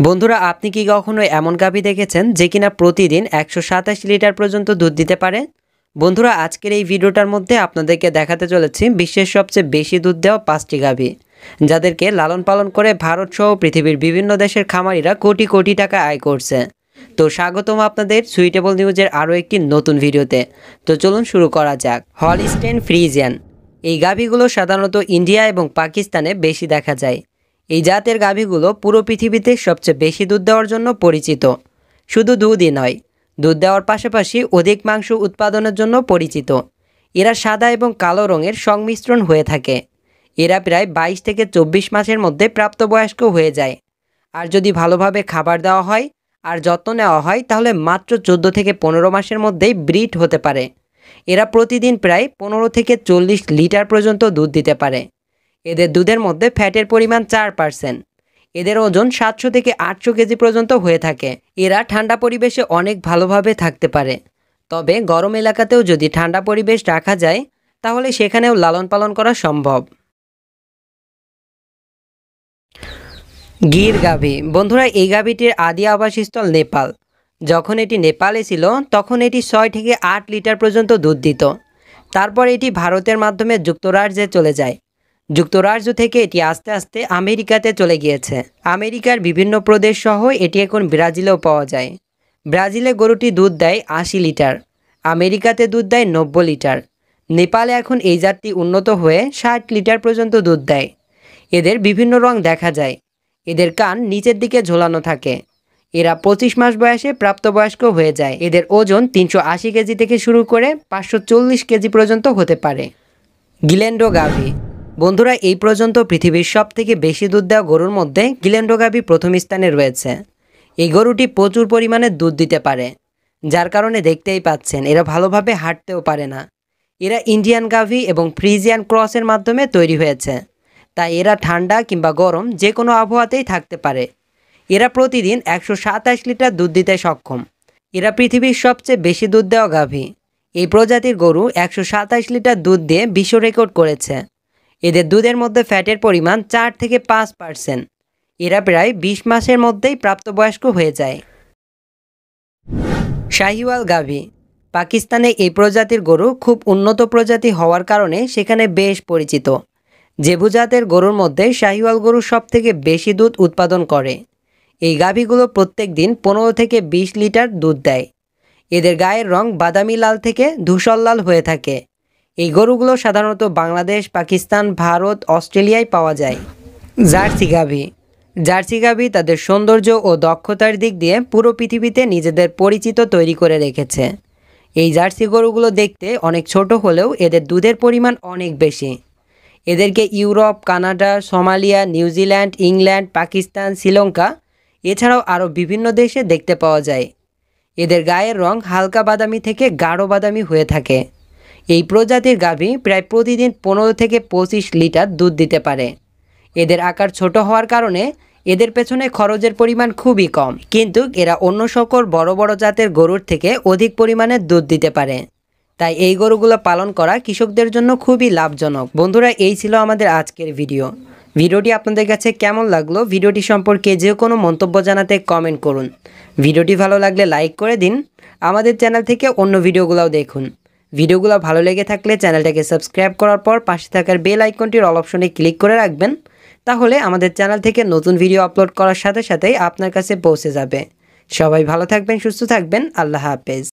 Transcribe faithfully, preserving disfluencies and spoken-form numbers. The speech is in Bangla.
বন্ধুরা, আপনি কি কখনো এমন গাভী দেখেছেন যে কিনা প্রতিদিন একশো সাতাশ লিটার পর্যন্ত দুধ দিতে পারে? বন্ধুরা, আজকের এই ভিডিওটার মধ্যে আপনাদেরকে দেখাতে চলেছি বিশ্বের সবচেয়ে বেশি দুধ দেওয়া পাঁচটি গাভী, যাদেরকে লালন পালন করে ভারত সহ পৃথিবীর বিভিন্ন দেশের খামারিরা কোটি কোটি টাকা আয় করছে। তো স্বাগতম আপনাদের সুইটেবল নিউজের আরও একটি নতুন ভিডিওতে। তো চলুন শুরু করা যাক। হলস্টেইন ফ্রিজিয়ান এই গাভীগুলো সাধারণত ইন্ডিয়া এবং পাকিস্তানে বেশি দেখা যায়। এই জাতের গাভীগুলো পুরো পৃথিবীতে সবচেয়ে বেশি দুধ দেওয়ার জন্য পরিচিত। শুধু দুধই নয়, দুধ দেওয়ার পাশাপাশি অধিক মাংস উৎপাদনের জন্য পরিচিত। এরা সাদা এবং কালো রঙের সংমিশ্রণ হয়ে থাকে। এরা প্রায় বাইশ থেকে চব্বিশ মাসের মধ্যে প্রাপ্তবয়স্ক হয়ে যায়। আর যদি ভালোভাবে খাবার দেওয়া হয় আর যত্ন নেওয়া হয় তাহলে মাত্র চোদ্দো থেকে পনেরো মাসের মধ্যেই ব্রিড হতে পারে। এরা প্রতিদিন প্রায় পনেরো থেকে চল্লিশ লিটার পর্যন্ত দুধ দিতে পারে। এদের দুধের মধ্যে ফ্যাটের পরিমাণ চার পার্সেন্ট। এদের ওজন সাতশো থেকে আটশো কেজি পর্যন্ত হয়ে থাকে। এরা ঠান্ডা পরিবেশে অনেক ভালোভাবে থাকতে পারে। তবে গরম এলাকাতেও যদি ঠান্ডা পরিবেশ রাখা যায় তাহলে সেখানেও লালন পালন করা সম্ভব। গির গাভী। বন্ধুরা, এই গাভীটির আদি আবাসস্থল নেপাল। যখন এটি নেপালে ছিল তখন এটি ছয় থেকে আট লিটার পর্যন্ত দুধ দিত। তারপর এটি ভারতের মাধ্যমে যুক্তরাজ্যে চলে যায়। যুক্তরাজ্য থেকে এটি আস্তে আস্তে আমেরিকাতে চলে গিয়েছে। আমেরিকার বিভিন্ন প্রদেশ সহ এটি এখন ব্রাজিলেও পাওয়া যায়। ব্রাজিলে গরুটি দুধ দেয় আশি লিটার, আমেরিকাতে দুধ দেয় নব্বই লিটার। নেপালে এখন এই জাতটি উন্নত হয়ে ষাট লিটার পর্যন্ত দুধ দেয়। এদের বিভিন্ন রং দেখা যায়। এদের কান নিচের দিকে ঝোলানো থাকে। এরা পঁচিশ মাস বয়সে প্রাপ্তবয়স্ক হয়ে যায়। এদের ওজন তিনশো আশি কেজি থেকে শুরু করে পাঁচশো চল্লিশ কেজি পর্যন্ত হতে পারে। গিলেন্ডো গাভী। বন্ধুরা, এই পর্যন্ত পৃথিবীর সব থেকে বেশি দুধ দেওয়া গরুর মধ্যে গিলেন্ডো গাভী প্রথম স্থানে রয়েছে। এই গরুটি প্রচুর পরিমাণে দুধ দিতে পারে, যার কারণে দেখতেই পাচ্ছেন এরা ভালোভাবে হাঁটতেও পারে না। এরা ইন্ডিয়ান গাভী এবং ফ্রিজিয়ান ক্রসের মাধ্যমে তৈরি হয়েছে, তাই এরা ঠান্ডা কিংবা গরম যে কোনো আবহাওয়াতেই থাকতে পারে। এরা প্রতিদিন একশো সাতাশ লিটার দুধ দিতে সক্ষম। এরা পৃথিবীর সবচেয়ে বেশি দুধ দেওয়া গাভী। এই প্রজাতির গরু একশো সাতাশ লিটার দুধ দিয়ে বিশ্ব রেকর্ড করেছে। এদের দুধের মধ্যে ফ্যাটের পরিমাণ চার থেকে পাঁচ পার্সেন্ট। এরা প্রায় বিশ মাসের মধ্যেই প্রাপ্তবয়স্ক হয়ে যায়। শাহিওয়াল গাভী। পাকিস্তানে এই প্রজাতির গরু খুব উন্নত প্রজাতি হওয়ার কারণে সেখানে বেশ পরিচিত। জেবু জাতের গরুর মধ্যে শাহিওয়াল গরু সব থেকে বেশি দুধ উৎপাদন করে। এই গাভীগুলো প্রত্যেক দিন পনেরো থেকে বিশ লিটার দুধ দেয়। এদের গায়ের রং বাদামি লাল থেকে ধূসর লাল হয়ে থাকে। এই গরুগুলো সাধারণত বাংলাদেশ, পাকিস্তান, ভারত, অস্ট্রেলিয়ায় পাওয়া যায়। জার্সি গাভী। জার্সি গাভী তাদের সৌন্দর্য ও দক্ষতার দিক দিয়ে পুরো পৃথিবীতে নিজেদের পরিচিত তৈরি করে রেখেছে। এই জার্সি গরুগুলো দেখতে অনেক ছোট হলেও এদের দুধের পরিমাণ অনেক বেশি। এদেরকে Europe, Canada, Somalia, New Zealand, England, Pakistan, Sri Lanka এছাড়াও আরও বিভিন্ন দেশে দেখতে পাওয়া যায়। এদের গায়ের রং হালকা বাদামি থেকে গাঢ় বাদামি হয়ে থাকে। এই প্রজাতির গাভী প্রায় প্রতিদিন পনেরো থেকে পঁচিশ লিটার দুধ দিতে পারে। এদের আকার ছোট হওয়ার কারণে এদের পেছনে খরচের পরিমাণ খুবই কম, কিন্তু এরা অন্য সকল বড় বড় জাতের গরুর থেকে অধিক পরিমাণে দুধ দিতে পারে। তাই এই গরুগুলো পালন করা কৃষকদের জন্য খুবই লাভজনক। বন্ধুরা, এই ছিল আমাদের আজকের ভিডিও। ভিডিওটি আপনাদের কাছে কেমন লাগলো ভিডিওটি সম্পর্কে যে কোনো মন্তব্য জানাতে কমেন্ট করুন। ভিডিওটি ভালো লাগলে লাইক করে দিন। আমাদের চ্যানেল থেকে অন্য ভিডিওগুলোও দেখুন। ভিডিওগুলো ভালো লেগে থাকলে চ্যানেলটাকে সাবস্ক্রাইব করার পর পাশে থাকার বেল আইকনটির অল অপশনে ক্লিক করে রাখবেন। তাহলে আমাদের চ্যানেল থেকে নতুন ভিডিও আপলোড করার সাথে সাথেই আপনার কাছে পৌঁছে যাবে। সবাই ভালো থাকবেন, সুস্থ থাকবেন। আল্লাহ হাফেজ।